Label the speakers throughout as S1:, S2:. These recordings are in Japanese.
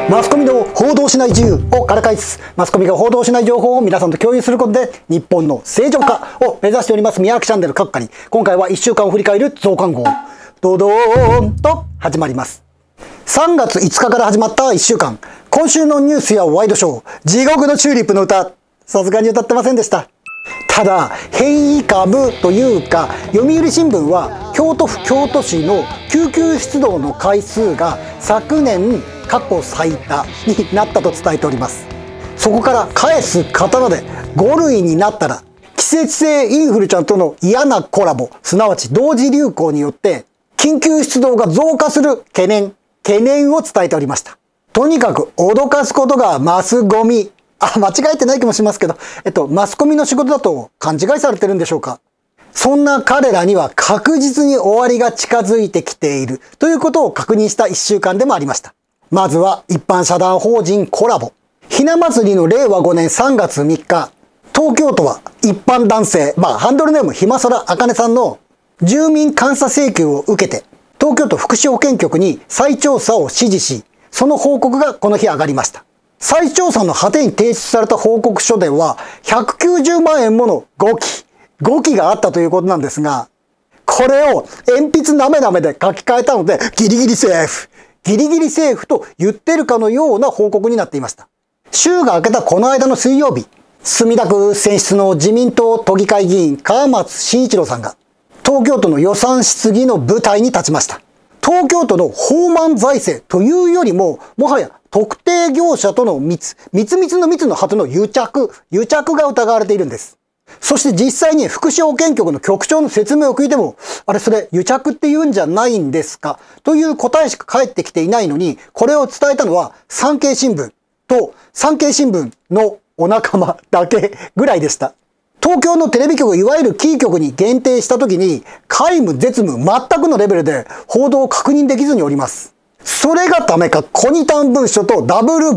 S1: マスコミの報道しない自由をからかいつつ、マスコミが報道しない情報を皆さんと共有することで、日本の正常化を目指しております宮脇チャンネル各界。今回は1週間を振り返る増刊号、ドドーンと始まります。3月5日から始まった1週間、今週のニュースやワイドショー、地獄のチューリップの歌、さすがに歌ってませんでした。ただ、変異株というか、読売新聞は京都府京都市の救急出動の回数が昨年過去最多になったと伝えております。そこから返す刀で5類になったら、季節性インフルちゃんとの嫌なコラボ、すなわち同時流行によって緊急出動が増加する懸念を伝えておりました。とにかく脅かすことがマスゴミ。間違えてない気もしますけど、マスコミの仕事だと勘違いされてるんでしょうか。そんな彼らには確実に終わりが近づいてきているということを確認した1週間でもありました。まずは一般社団法人コラボ。ひな祭りの令和5年3月3日、東京都は一般男性、ハンドルネームひまそらあかねさんの住民監査請求を受けて、東京都福祉保健局に再調査を指示し、その報告がこの日上がりました。再調査の果てに提出された報告書では、190万円もの誤記があったということなんですが、これを鉛筆なめなめで書き換えたので、ギリギリセーフと言ってるかのような報告になっていました。週が明けたこの間の水曜日、墨田区選出の自民党都議会議員川松慎一郎さんが、東京都の予算質疑の舞台に立ちました。東京都の放漫財政というよりも、もはや特定業者との密の密の果ての癒着が疑われているんです。そして実際に福祉保健局の局長の説明を聞いても、それ癒着って言うんじゃないんですかという答えしか返ってきていないのに、これを伝えたのは産経新聞と産経新聞のお仲間だけぐらいでした。東京のテレビ局、いわゆるキー局に限定したときに、皆無絶無全くのレベルで報道を確認できずにおります。それがためか、コニタン文書と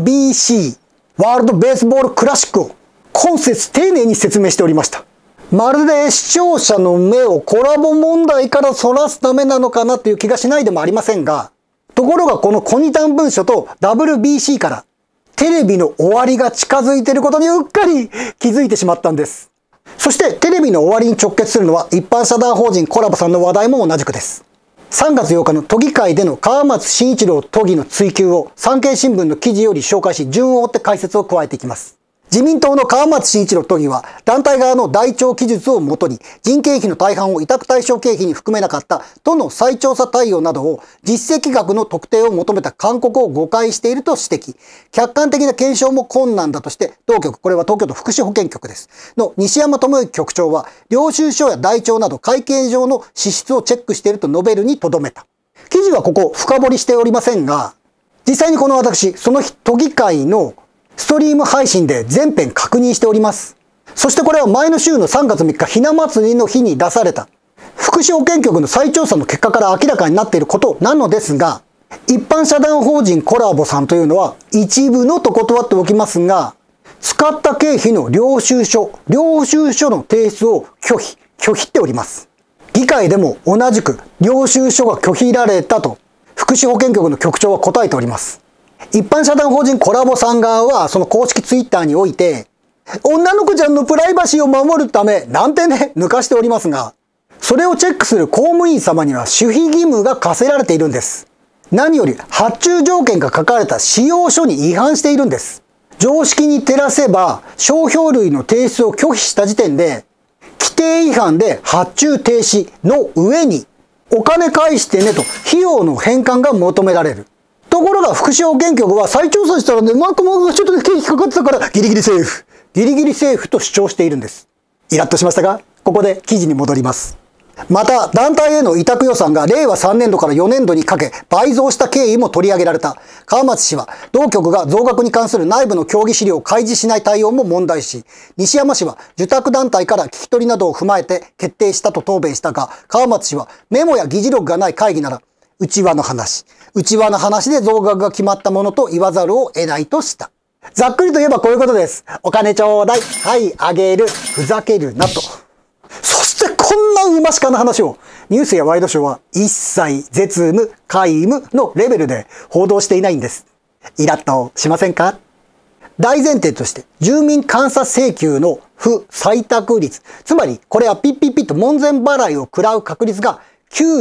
S1: WBC、ワールドベースボールクラシックを今節丁寧に説明しておりました。まるで視聴者の目をコラボ問題からそらすためなのかなという気がしないでもありませんが、ところがこのコニタン文書と WBC からテレビの終わりが近づいていることにうっかり気づいてしまったんです。そしてテレビの終わりに直結するのは一般社団法人コラボさんの話題も同じくです。3月8日の都議会での川松慎一郎都議の追及を産経新聞の記事より紹介し、順を追って解説を加えていきます。自民党の川松慎一郎都議は団体側の台帳記述をもとに人件費の大半を委託対象経費に含めなかった都の再調査対応などを実績額の特定を求めた勧告を誤解していると指摘。客観的な検証も困難だとして当局、これは東京都福祉保健局です。の西山智之局長は領収書や台帳など会計上の支出をチェックしていると述べるにとどめた。記事はここ深掘りしておりませんが、実際にこの私、その日都議会のストリーム配信で全編確認しております。そしてこれは前の週の3月3日ひな祭りの日に出された福祉保健局の再調査の結果から明らかになっていることなのですが、一般社団法人コラボさんというのは一部のと断っておきますが、使った経費の領収書の提出を拒否っております。議会でも同じく領収書が拒否られたと福祉保健局の局長は答えております。一般社団法人コラボさん側はその公式ツイッターにおいて、女の子ちゃんのプライバシーを守るためなんてね、抜かしておりますが、それをチェックする公務員様には守秘義務が課せられているんです。何より発注条件が書かれた使用書に違反しているんです。常識に照らせば商標類の提出を拒否した時点で、規定違反で発注停止の上にお金返してねと費用の返還が求められる。ところが福祉保健局は再調査したらね、ちょっと経費かかってたからギリギリセーフと主張しているんです。イラッとしましたが、ここで記事に戻ります。また、団体への委託予算が令和3年度から4年度にかけ倍増した経緯も取り上げられた。川松氏は、同局が増額に関する内部の協議資料を開示しない対応も問題視。西山氏は、受託団体から聞き取りなどを踏まえて決定したと答弁したが、川松氏は、メモや議事録がない会議なら、内輪の話で増額が決まったものと言わざるを得ないとした。ざっくりと言えばこういうことです。お金ちょうだい。はい、あげる。ふざけるなと。そしてこんな馬鹿な話をニュースやワイドショーは一切絶無皆無のレベルで報道していないんです。 イラッとしませんか？大前提として、住民監査請求の不採択率。つまり、これはピッピッピッと門前払いを食らう確率が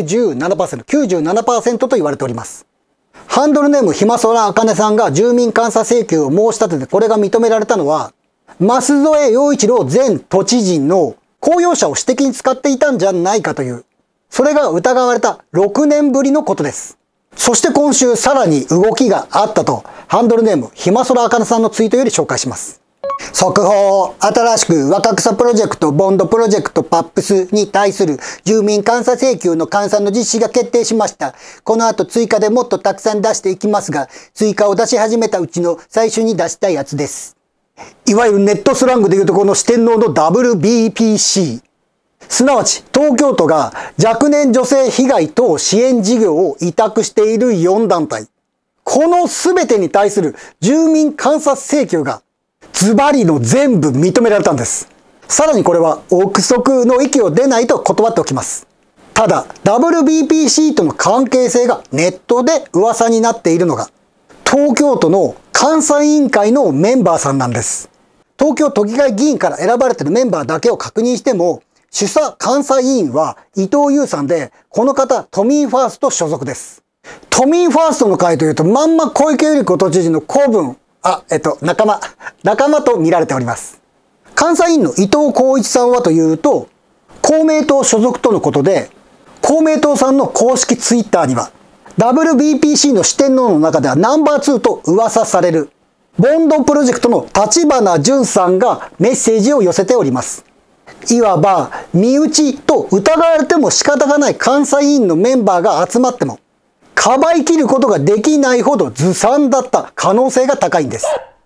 S1: 97%、97% と言われております。ハンドルネームひまそらあかねさんが住民監査請求を申し立ててこれが認められたのは、舛添洋一郎前都知事の公用車を私的に使っていたんじゃないかという、それが疑われた6年ぶりのことです。そして今週さらに動きがあったと、ハンドルネームひまそらあかねさんのツイートより紹介します。速報、新しく若草プロジェクト、ボンドプロジェクトパップスに対する住民監査請求の換算の実施が決定しました。この後追加でもっとたくさん出していきますが、追加を出し始めたうちの最初に出したやつです。いわゆるネットスラングでいうとこの四天王の WBPC。すなわち東京都が若年女性被害等支援事業を委託している4団体。この全てに対する住民監査請求がズバリの全部認められたんです。さらにこれは憶測の域を出ないと断っておきます。ただ WBPC との関係性がネットで噂になっているのが東京都の監査委員会のメンバーさんなんです。東京都議会議員から選ばれているメンバーだけを確認しても、主査監査委員は伊藤優さんで、この方都民ファースト所属です。都民ファーストの会というとまんま小池百合子都知事の子分、仲間と見られております。監査委員の伊藤浩一さんはというと、公明党所属とのことで、公明党さんの公式ツイッターには、WBPC の四天王の中ではナンバー2と噂される、ボンドプロジェクトの立花淳さんがメッセージを寄せております。いわば、身内と疑われても仕方がない監査委員のメンバーが集まっても、かばいきることができないほどずさんだった可能性が高いんです。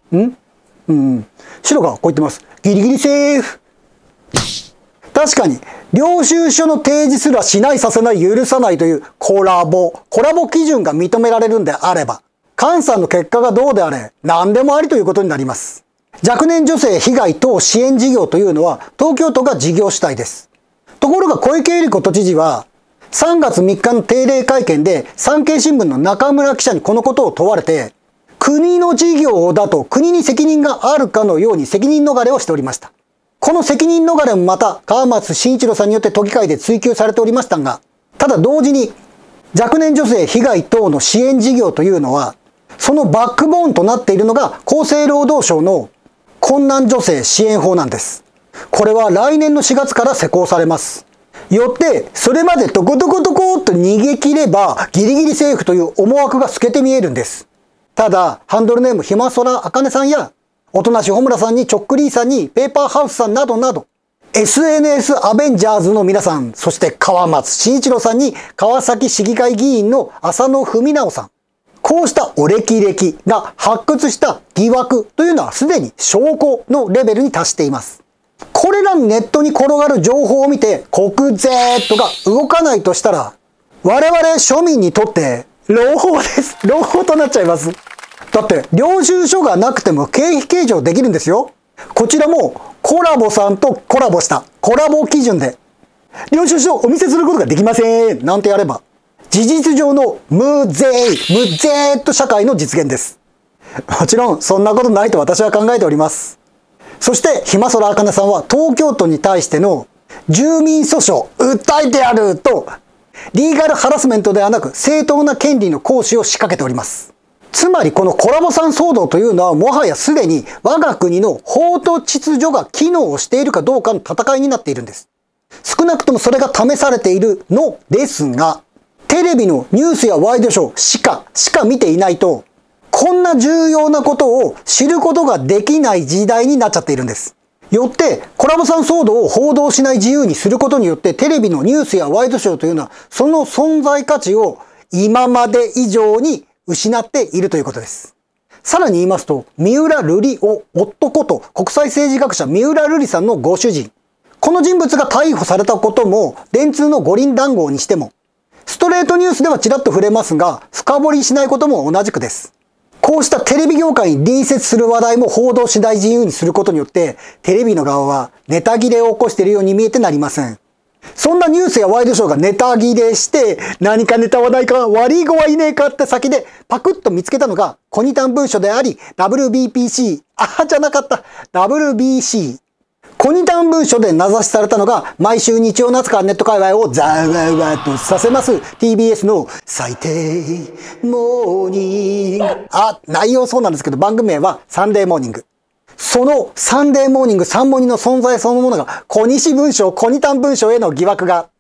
S1: 白がこう言ってます。ギリギリセーフ。確かに、領収書の提示すらしないさせない許さないというコラボ基準が認められるんであれば、監査の結果がどうであれ、何でもありということになります。若年女性被害等支援事業というのは東京都が事業主体です。ところが小池百合子都知事は、3月3日の定例会見で産経新聞の中村記者にこのことを問われて、国の事業だと国に責任があるかのように責任逃れをしておりました。この責任逃れもまた川松慎一郎さんによって都議会で追及されておりましたが、ただ同時に若年女性被害等の支援事業というのは、そのバックボーンとなっているのが厚生労働省の困難女性支援法なんです。これは来年の4月から施行されます。よって、それまでトコトコトコっと逃げ切ればギリギリセーフという思惑が透けて見えるんです。ただ、ハンドルネームひまそらあかねさんや、おとなしほむらさんにちょっくりーさんにペーパーハウスさんなどなど、SNS アベンジャーズの皆さん、そして川松慎一郎さんに川崎市議会議員の浅野文直さん。こうしたお歴々が発掘した疑惑というのはすでに証拠のレベルに達しています。これらのネットに転がる情報を見て国税とが動かないとしたら、我々庶民にとって朗報です。朗報となっちゃいます。だって領収書がなくても経費計上できるんですよ。こちらもコラボさんとコラボしたコラボ基準で領収書をお見せすることができませんなんてやれば、事実上の無税社会の実現です。もちろんそんなことないと私は考えております。そしてひまそらあかねさんは東京都に対しての住民訴訟訴えてやるとリーガルハラスメントではなく正当な権利の行使を仕掛けております。つまりこのコラボさん騒動というのはもはやすでに我が国の法と秩序が機能しているかどうかの戦いになっているんです。少なくともそれが試されているのですが、テレビのニュースやワイドショーしか見ていないと、こんな重要なことを知ることができない時代になっちゃっているんです。よって、コラボさん騒動を報道しない自由にすることによって、テレビのニュースやワイドショーというのは、その存在価値を今まで以上に失っているということです。さらに言いますと、三浦瑠麗夫こと国際政治学者三浦瑠麗さんのご主人。この人物が逮捕されたことも、電通の五輪談合にしても、ストレートニュースではちらっと触れますが、深掘りしないことも同じくです。こうしたテレビ業界に隣接する話題も報道しない自由にすることによって、テレビの側はネタ切れを起こしているように見えてなりません。 そんなニュースやワイドショーがネタ切れして、何かネタはないか、悪い子はいねえかって先でパクッと見つけたのがコニタン文書であり、WBPC、じゃなかった、WBC。コニタン文書で名指しされたのが、毎週日曜の朝からネット界隈をザワワとさせます TBS の最低モーニング。内容そうなんですけど、番組名はサンデーモーニング。そのサンデーモーニング3文字の存在そのものが、小西文書、コニタン文書への疑惑が。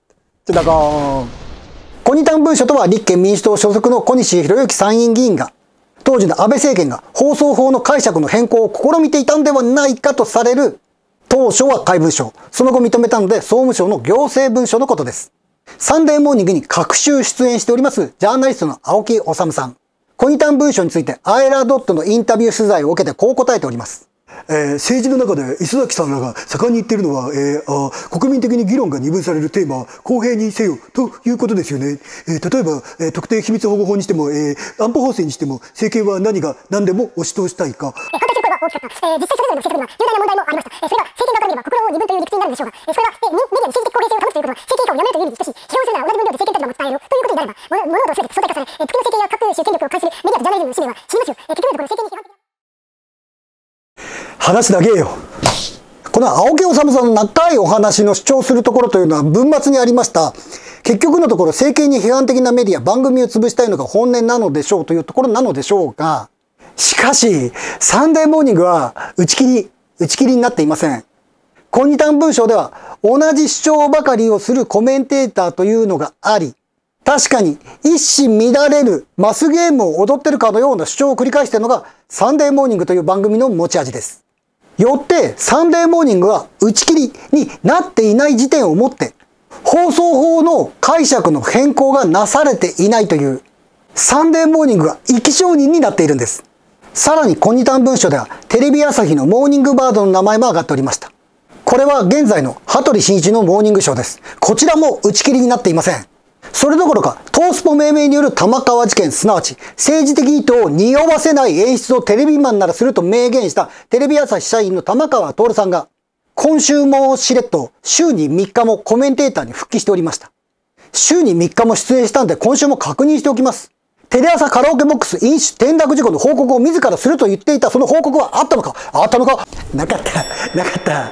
S1: コニタン文書とは立憲民主党所属の小西博之参院議員が、当時の安倍政権が放送法の解釈の変更を試みていたんではないかとされる、当初は怪文書、その後認めたので総務省の行政文書のことです。サンデーモーニングに各週出演しておりますジャーナリストの青木治さん。コニタン文書についてアイラドットのインタビュー取材を受けてこう答えております。政治の中で磯崎さんらが盛んに言っているのは、国民的に議論が二分されるテーマ、公平にせよということですよね。例えば、特定秘密保護法にしても、安保法制にしても、政権は何が何でも押し通したいか。
S2: 反対する声は大きかった。実際それぞれの政策には重大な問題もありました。それが政権側から見れば国論を二分という理屈になるんでしょうが、それがメディアの政治的公平性を保つということは政権下をやめるという意味に等しい。批判するなら同じ分量で政権立場も伝えろということになれば、物事を全て相対化され、時の政権や各種権力を監視するメディアとジャーナリズムの使命は死にますよ。結局のところ政権に批判的な
S1: 話だけよ。この青木治さんの長いお話の主張するところというのは文末にありました。結局のところ政権に批判的なメディア、番組を潰したいのが本音なのでしょうというところなのでしょうが、しかし、サンデーモーニングは打ち切りになっていません。コニタン文書では同じ主張ばかりをするコメンテーターというのがあり、確かに一糸乱れるマスゲームを踊ってるかのような主張を繰り返しているのがサンデーモーニングという番組の持ち味です。よってサンデーモーニングは打ち切りになっていない時点をもって放送法の解釈の変更がなされていないというサンデーモーニングが生き証人になっているんです。さらにコニタン文書ではテレビ朝日のモーニングバードの名前も挙がっておりました。これは現在の羽鳥慎一のモーニングショーです。こちらも打ち切りになっていません。それどころか、トースポ命名による玉川事件、すなわち政治的意図を匂わせない演出をテレビマンならすると明言したテレビ朝日社員の玉川徹さんが、今週もしれっと週に3日もコメンテーターに復帰しておりました。週に3日も出演したんで今週も確認しておきます。テレ朝カラオケボックス飲酒転落事故の報告を自らすると言っていたその報告はあったのかなかった。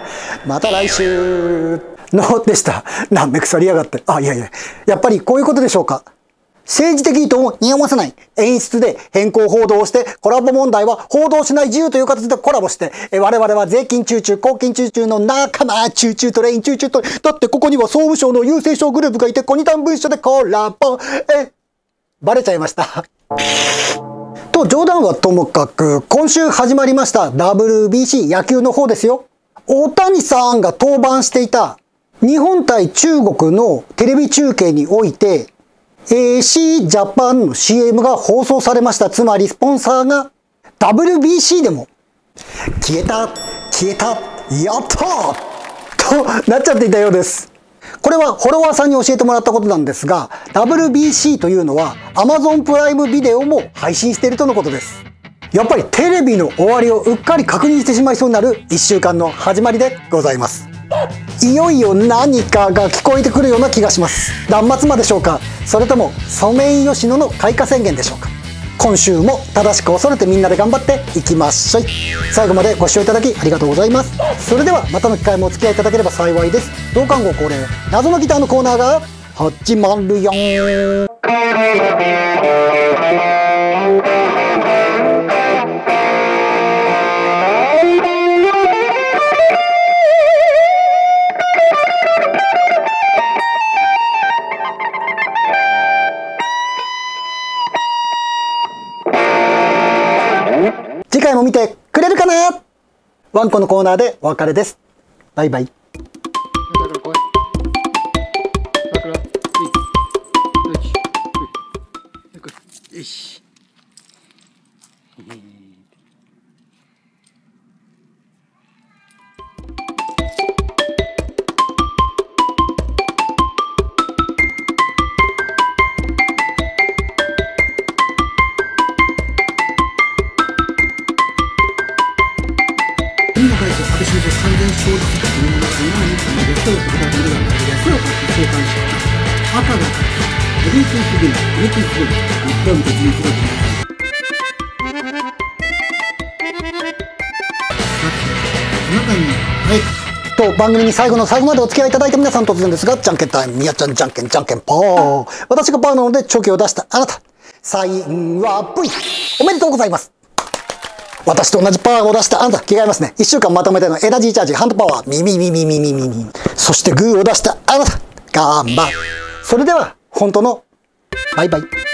S1: また来週のでした。なんめ腐りやがって。やっぱりこういうことでしょうか。政治的意図を匂わせない演出で変更報道をして、コラボ問題は報道しない自由という形でコラボして、我々は税金中公金中の仲間、トレインと、だってここには総務省の郵政省グループがいて、コニタン文書でコラボ、バレちゃいました。と、冗談はともかく、今週始まりました WBC 野球の方ですよ。大谷さんが登板していた日本対中国のテレビ中継において、AC ジャパンの CM が放送されました。つまりスポンサーが WBC でも消えた、やったとなっちゃっていたようです。これはフォロワーさんに教えてもらったことなんですが、WBC というのは Amazon プライムビデオも配信しているとのことです。やっぱりテレビの終わりをうっかり確認してしまいそうになる1週間の始まりでございます。いよいよ何かが聞こえてくるような気がします。断末魔でしょうか、それともソメイヨシノの開花宣言でしょうか。今週も正しく恐れてみんなで頑張っていきましょい。最後までご視聴いただきありがとうございます。それではまたの機会もお付き合いいただければ幸いです。同感号恒例謎のギターのコーナーが始まるよー。次回も見てくれるかな。ワンコのコーナーでお別れです。バイバイ。よし。安倍晋三完全勝利したというものが何かのベストを答えているのです。 赤が勝つ。ブルートゥースゲーム、ブルートゥースゲーム、日本突入する。あなたに会えた。と番組に最後の最後までお付き合いいただいた皆さん、突然ですが、じゃんけんタイム。みやちゃんじゃんけんじゃんけんぽー。私がパーなのでチョキを出したあなた、サインは V。 おめでとうございます。私と同じパワーを出したあなた、着替えますね。1週間まとめてのエナジーチャージ、ハンドパワー、ミミミミミミミミ。そしてグーを出したあなた、ガンバ。それでは本当のバイバイ。